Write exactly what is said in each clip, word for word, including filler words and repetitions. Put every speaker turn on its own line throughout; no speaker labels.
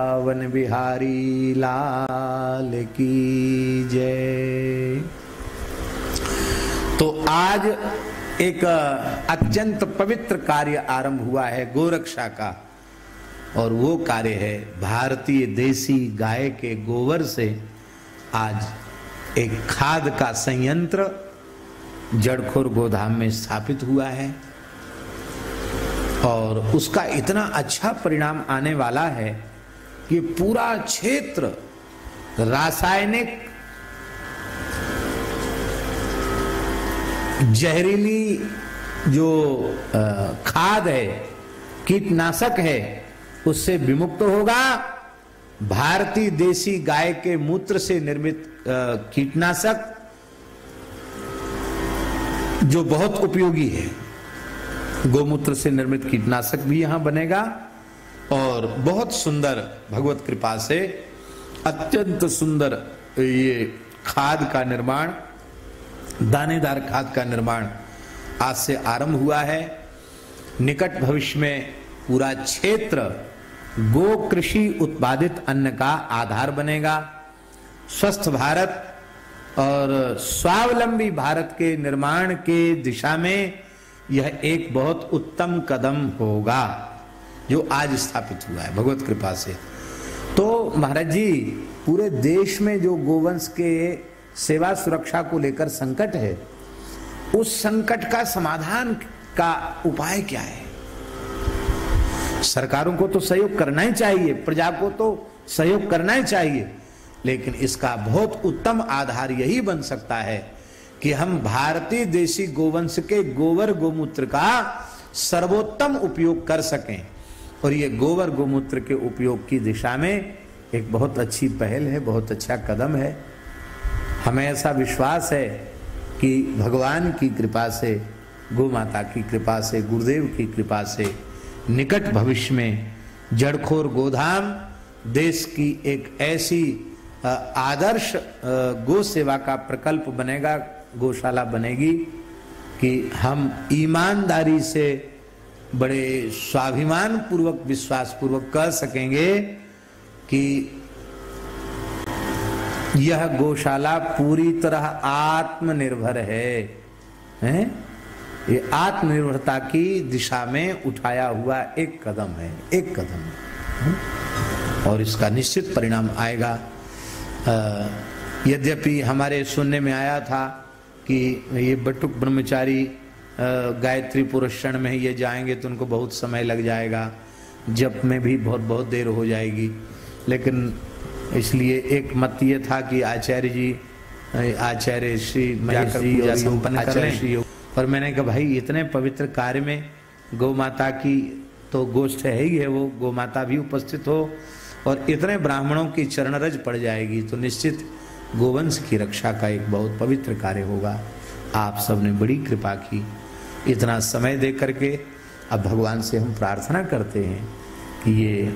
One Bihari लाल की जय। तो आज एक अत्यंत पवित्र कार्य आरंभ हुआ है गोरक्षा का, और वो कार्य है भारतीय देसी गाय के गोबर से आज एक खाद का संयंत्र जड़खोर गोधाम में स्थापित हुआ है, और उसका इतना अच्छा परिणाम आने वाला है कि पूरा क्षेत्र रासायनिक जहरीली जो खाद है, कीटनाशक है, उससे विमुक्त होगा। भारतीय देसी गाय के मूत्र से निर्मित कीटनाशक जो बहुत उपयोगी है, गोमूत्र से निर्मित कीटनाशक भी यहां बनेगा, और बहुत सुंदर भगवत कृपा से अत्यंत सुंदर ये खाद का निर्माण, दानेदार खाद का निर्माण आज से आरंभ हुआ है। निकट भविष्य में पूरा क्षेत्र गो कृषि उत्पादित अन्न का आधार बनेगा। स्वस्थ भारत और स्वावलंबी भारत के निर्माण के दिशा में यह एक बहुत उत्तम कदम होगा जो आज स्थापित हुआ है भगवत कृपा से। तो महाराज जी, पूरे देश में जो गोवंश के सेवा सुरक्षा को लेकर संकट है, उस संकट का समाधान का उपाय क्या है? सरकारों को तो सहयोग करना ही चाहिए, प्रजा को तो सहयोग करना ही चाहिए, लेकिन इसका बहुत उत्तम आधार यही बन सकता है कि हम भारतीय देशी गोवंश के गोबर गोमूत्र का सर्वोत्तम उपयोग कर सकें। और ये गोबर गोमूत्र के उपयोग की दिशा में एक बहुत अच्छी पहल है, बहुत अच्छा कदम है। हमें ऐसा विश्वास है कि भगवान की कृपा से, गौ माता की कृपा से, गुरुदेव की कृपा से निकट भविष्य में जड़खोर गोधाम देश की एक ऐसी आदर्श गो सेवा का प्रकल्प बनेगा, गौशाला बनेगी कि हम ईमानदारी से, बड़े स्वाभिमान पूर्वक, विश्वास पूर्वक कह सकेंगे कि यह गौशाला पूरी तरह आत्मनिर्भर है, हैं? ये आत्मनिर्भरता की दिशा में उठाया हुआ एक कदम है, एक कदम है, और इसका निश्चित परिणाम आएगा। यद्यपि हमारे सुनने में आया था कि ये बटुक ब्रह्मचारी गायत्री पुरस्कार में ये जाएंगे तो उनको बहुत समय लग जाएगा, जप में भी बहुत बहुत देर हो जाएगी, लेकिन इसलिए एक मत ये था कि आचार्य जी, आचार्य श्री महेश जी पूजा संपन्न कर लें। पर मैंने कहा भाई, इतने पवित्र कार्य में गौ माता की तो गोष्ठ है ही है, वो गौ माता भी उपस्थित हो और इतने ब्राह्मणों की चरणरज पड़ जाएगी, तो निश्चित गोवंश की रक्षा का एक बहुत पवित्र कार्य होगा। आप सबने बड़ी कृपा की, इतना समय दे करके। अब भगवान से हम प्रार्थना करते हैं कि ये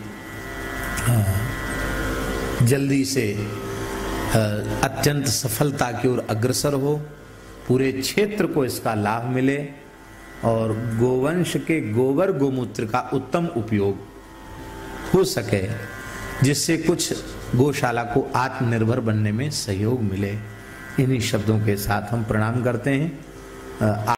जल्दी से अत्यंत सफलता की ओर अग्रसर हो, पूरे क्षेत्र को इसका लाभ मिले, और गोवंश के गोबर गोमूत्र का उत्तम उपयोग हो सके, जिससे कुछ गौशाला को आत्मनिर्भर बनने में सहयोग मिले। इन्हीं शब्दों के साथ हम प्रणाम करते हैं।